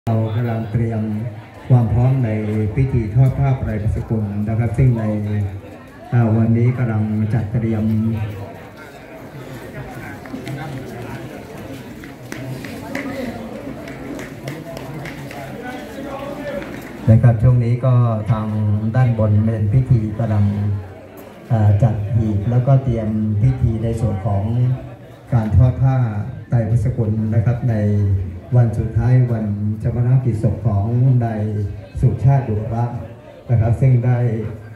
เรากำลังเตรียมความพร้อมในพิธีทอดผ้าไตรสกุลนะครับซึ่งในวันนี้กำลังจัดเตรียมนะครับช่วงนี้ก็ทางด้านบนเป็นพิธีกำลังจัดหีบแล้วก็เตรียมพิธีในส่วนของการทอดผ้าไตรสกุลนะครับในวันสุดท้ายวันชาปนกิจศพของนายสุชาติดุระนะครับซึ่งได้